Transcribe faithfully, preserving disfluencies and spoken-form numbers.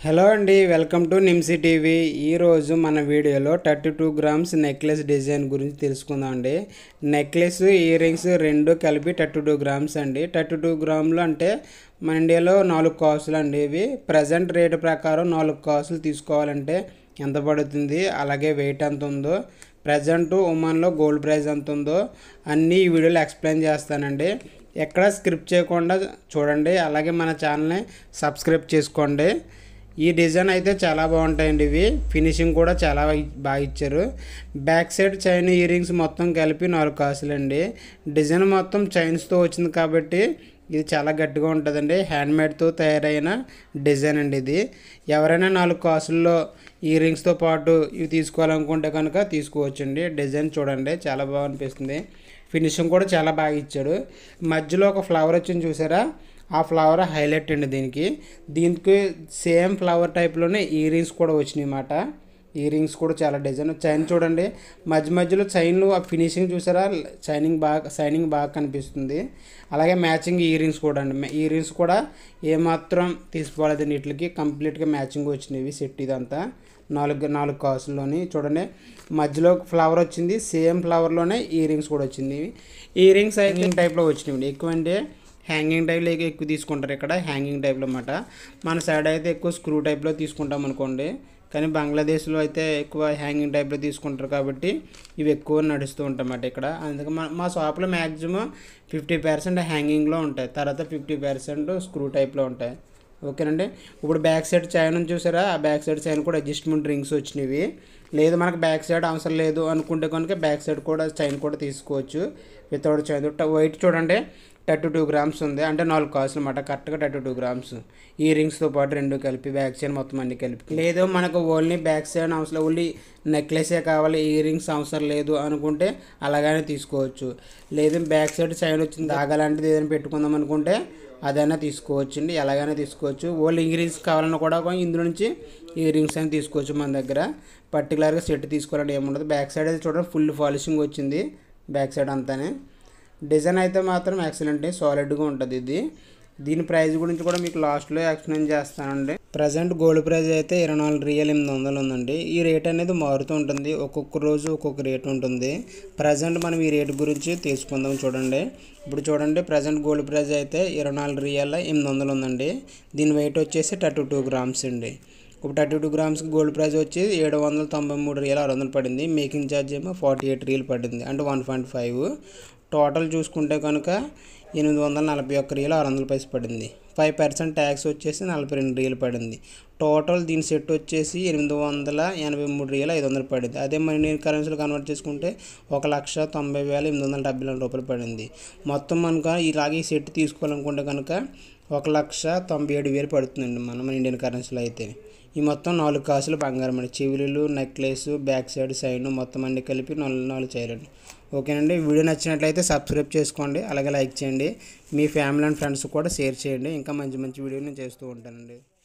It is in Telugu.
హలో అండి, వెల్కమ్ టు నిమ్సీ టీవీ. ఈరోజు మన వీడియోలో thirty two grams necklace design గురించి తెలుసుకుందాం అండి. నెక్లెస్ ఇయర్ రింగ్స్ రెండు కలిపి థర్టీ టూ గ్రామ్స్ అండి. థర్టీ టూ గ్రాములు అంటే మన ఇండియాలో నాలుగు కాసులు అండి. ఇవి ప్రజెంట్ రేటు ప్రకారం నాలుగు కాసులు తీసుకోవాలంటే ఎంత పడుతుంది, అలాగే వెయిట్ ఎంత ఉందో, ప్రజెంట్ ఉమెన్లో గోల్డ్ ప్రైస్ ఎంత ఉందో అన్నీ ఈ వీడియోలో ఎక్స్ప్లెయిన్ చేస్తానండి. ఎక్కడ స్క్రిప్ట్ చేయకుండా చూడండి, అలాగే మన ఛానల్ని సబ్స్క్రైబ్ చేసుకోండి. ఈ డిజైన్ అయితే చాలా బాగుంటాయండి. ఇవి ఫినిషింగ్ కూడా చాలా బాగా ఇచ్చారు. Back side chain earrings మొత్తం కలిపి నాలుగు కాసులండి. డిజైన్ మొత్తం చైన్స్తో వచ్చింది కాబట్టి ఇది చాలా గట్టిగా ఉంటుందండి. హ్యాండ్మేడ్తో తయారైన డిజైన్ అండి ఇది. ఎవరైనా నాలుగు కాసుల్లో ఇయర్ రింగ్స్తో పాటు ఇవి తీసుకోవాలనుకుంటే కనుక తీసుకోవచ్చండి. డిజైన్ చూడండి, చాలా బాగా అనిపిస్తుంది. ఫినిషింగ్ కూడా చాలా బాగా ఇచ్చాడు. మధ్యలో ఒక ఫ్లవర్ వచ్చింది చూసారా, ఆ ఫ్లవర్ హైలైట్ అండి దీనికి. దీనికి సేమ్ ఫ్లవర్ టైప్లోనే ఇయర్ రింగ్స్ కూడా వచ్చినాయి అన్నమాట. ఇయర్ రింగ్స్ కూడా చాలా డిజైన్. చైన్ చూడండి, మధ్య మధ్యలో చైన్లు ఆ ఫినిషింగ్ చూసారా, షైనింగ్ బాగా షైనింగ్ బాగా కనిపిస్తుంది. అలాగే మ్యాచింగ్ ఇయర్ రింగ్స్ కూడా అండి. ఇయర్ రింగ్స్ కూడా ఏమాత్రం తీసుకోలేదు, వీటికి కంప్లీట్గా మ్యాచింగ్ వచ్చినవి సెట్. ఇదంతా నాలుగు నాలుగు కాసుల్లోని చూడండి, మధ్యలో ఫ్లవర్ వచ్చింది, సేమ్ ఫ్లవర్లోనే ఇయర్ రింగ్స్ కూడా వచ్చింది. ఇయర్ రింగ్స్ అయితే టైప్లో వచ్చినాయి. ఎక్కువ అంటే హ్యాంగింగ్ టైప్లో ఎక్కువ తీసుకుంటారు ఇక్కడ, హ్యాంగింగ్ టైప్లో అన్నమాట. మన సైడ్ అయితే ఎక్కువ స్క్రూ టైప్లో తీసుకుంటాం అనుకోండి, కానీ బంగ్లాదేశ్లో అయితే ఎక్కువ హ్యాంగింగ్ టైప్లో తీసుకుంటారు కాబట్టి ఇవి ఎక్కువ నడుస్తూ ఉంటాయన్నమాట ఇక్కడ. అందుకే మా మా షాప్లో మ్యాక్సిమం ఫిఫ్టీ పర్సెంట్ హ్యాంగింగ్లో ఉంటాయి, తర్వాత ఫిఫ్టీ పర్సెంట్ స్క్రూ టైప్లో ఉంటాయి. ఓకేనండి. ఇప్పుడు బ్యాక్ సైడ్ చైన్ చూసారా, ఆ బ్యాక్ సైడ్ చైన్ కూడా అడ్జస్ట్మెంట్ రింగ్స్ వచ్చినవి. లేదు మనకు బ్యాక్ సైడ్ అవసరం లేదు అనుకుంటే కనుక బ్యాక్ సైడ్ కూడా చైన్ కూడా తీసుకోవచ్చు వితౌట్ చైన్. వెయిట్ చూడండి, థర్టీ టూ గ్రామ్స్ ఉంది, అంటే నాలుగు కాసులు అన్నమాట. కరెక్ట్గా థర్టీ టూ గ్రామ్స్ ఇయర్ రింగ్స్తో పాటు రెండు కలిపి బ్యాక్ సైడ్ మొత్తం అన్ని కలిపి. లేదు మనకు ఓన్లీ బ్యాక్ సైడ్ అవసరం, ఓన్లీ నెక్లెసే కావాలి, ఇయర్ రింగ్స్ అవసరం లేదు అనుకుంటే అలాగనే తీసుకోవచ్చు. లేదు బ్యాక్ సైడ్ చైన్ వచ్చింది ఆగాలంటిది ఏదైనా పెట్టుకుందాం అనుకుంటే అదైనా తీసుకోవచ్చు అండి, ఎలాగైనా తీసుకోవచ్చు. ఓన్లీ ఇయర్ రింగ్స్ కావాలన్నా కూడా ఇందులో నుంచి ఇయర్ రింగ్స్ అని తీసుకోవచ్చు. మన దగ్గర పర్టికులర్గా సెట్ తీసుకోవాలంటే ఏముండదు. బ్యాక్ సైడ్ అయితే చూడండి ఫుల్ పాలిషింగ్ వచ్చింది బ్యాక్ సైడ్ అంతానే. డిజైన్ అయితే మాత్రం ఎక్సలెంట్, సాలిడ్గా ఉంటుంది ఇది. దీని ప్రైస్ గురించి కూడా మీకు లాస్ట్లో ఎక్స్ప్లెయిన్ చేస్తానండి. ప్రజెంట్ గోల్డ్ ప్రైస్ అయితే ఇరవై నాలుగు రియల్ ఎనిమిది వందలు ఉందండి. ఈ రేట్ అనేది మారుతూ ఉంటుంది, ఒక్కొక్క రోజు ఒక్కొక్క రేట్ ఉంటుంది. ప్రజెంట్ మనం ఈ రేట్ గురించి తెలుసుకుందాం. చూడండి, ఇప్పుడు చూడండి ప్రజెంట్ గోల్డ్ ప్రైస్ అయితే ఇరవై నాలుగు రియల్ ఎనిమిది వందలు ఉందండి. దీని వెయిట్ వచ్చేసి థర్టీ టూ గ్రామ్స్ అండి. ఇప్పుడు థర్టీ టూ గ్రామ్స్కి గోల్డ్ ప్రైస్ వచ్చి ఏడు వందల తొంభై మూడు రియల్ ఆరు వందలు పడింది. మేకింగ్ ఛార్జ్ ఏమో ఫార్టీ ఎయిట్ రియల్ పడింది, అంటే వన్ పాయింట్ ఫైవ్. టోటల్ చూసుకుంటే కనుక ఎనిమిది వందల నలభై ఒక్క రియల్ ఆరు వందల పైసలు పడింది. ఫైవ్ పర్సెంట్ ట్యాక్స్ వచ్చేసి నలభై రెండు రియలు పడింది. టోటల్ దీని సెట్ వచ్చేసి ఎనిమిది వందల ఎనభై మూడు రియల్ ఐదు వందలు పడింది. అదే మనీ ఇండియన్ కరెన్సీలో కన్వర్ట్ చేసుకుంటే ఒక లక్ష తొంభై వేల ఎనిమిది వందల డెబ్బై నాలుగు రూపాయలు పడింది. మొత్తం కనుక ఇలాగే ఈ సెట్ తీసుకోవాలనుకుంటే కనుక ఒక లక్ష తొంభై ఏడు వేలు పడుతుందండి మనం మన ఇండియన్ కరెన్సీలో అయితే. ఈ మొత్తం నాలుగు కాసులు బంగారం అండి. చెవులు, నెక్లెస్, బ్యాక్ సైడ్ సైన్ మొత్తం అన్ని కలిపి నాలుగు నాలుగు చేయాలండి. ఓకేనండి. వీడియో నచ్చినట్లయితే సబ్స్క్రైబ్ చేసుకోండి, అలాగే లైక్ చేయండి. మీ ఫ్యామిలీ అండ్ ఫ్రెండ్స్ కూడా షేర్ చేయండి. ఇంకా మంచి మంచి వీడియో నేను చేస్తూ ఉంటానండి.